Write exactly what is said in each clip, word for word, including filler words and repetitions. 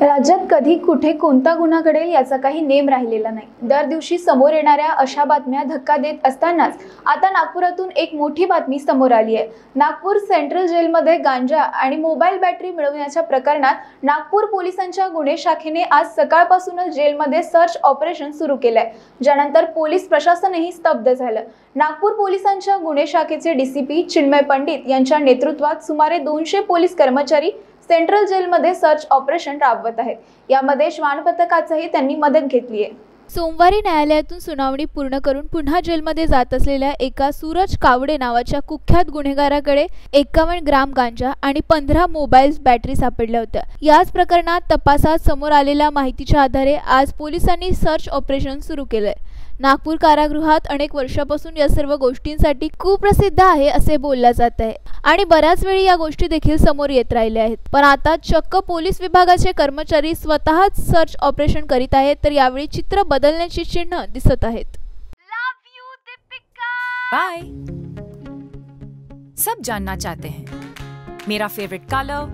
राज्यात कधी कुठे कोणता गुन्हा घडेल याचा काही नेम राहिलेला नाही। दर दिवशी समोर येणाऱ्या अशा बातम्या धक्का देत असतानाच आता नागपुरातून एक मोठी बातमी समोर आली आहे। नागपूर सेंट्रल जेलमध्ये गांजा आणि मोबाईल बॅटरी मिळवण्याच्या प्रकरणात नागपूर पोलिसांच्या गुन्हे शाखेने आज सकाळपासूनच जेलमध्ये सर्च ऑपरेशन सुरू केलंय, ज्यानंतर पोलीस प्रशासनही स्तब्ध झालं। नागपूर पोलिसांच्या गुन्हे शाखेचे डीसीपी चिन्मय पंडित यांच्या नेतृत्वात सुमारे दोनशे पोलीस कर्मचारी सेंट्रल जेलमध्ये सर्च ऑपरेशन राबवत आहेत। यामध्ये श्वान पथकाचाही त्यांनी मदत घेतली आहे। सोमवारी न्यायालयातून सुनावणी पूर्ण करून पुन्हा जेलमध्ये जात असलेल्या एका सूरज कावडे नावाच्या कुख्यात गुन्हेगाराकडे एकावन्न ग्राम गांजा आणि पंधरा मोबाईल बॅटरी सापडल्या होत्या। याच प्रकरणात तपासात समोर आलेल्या माहितीच्या आधारे आज पोलिसांनी सर्च ऑपरेशन सुरू केलंय। नागपूर कारागृहात अनेक वर्षापासून या सर्व गोष्टींसाठी कुप्रसिद्ध आहे असे बोलले जात आहे आणि बऱ्याच वेळी या गोष्टी देखील समोर येत राहिल्या आहेत, पण आता चक्क पोलीस विभागाचे कर्मचारी स्वतःच सर्च ऑपरेशन करीत आहेत, तर यावेळी चित्र बदलण्याची चिन्ह दिसत आहेत। बाय। सब जानना चाहते हैं मेरा फेवरेट कलर,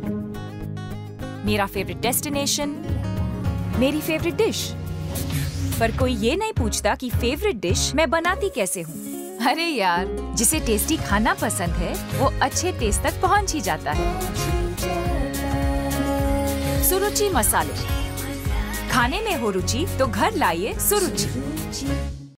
मेरा फेवरेट डेस्टिनेशन, मेरी फेवरेट डिश, पर कोई ये नहीं पूछता कि फेवरेट डिश मैं बनाती कैसे हूँ। अरे यार, जिसे टेस्टी खाना पसंद है वो अच्छे टेस्ट तक पहुँच ही जाता है। सुरुचि मसाले, खाने में हो रुचि तो घर लाइए सुरुचि।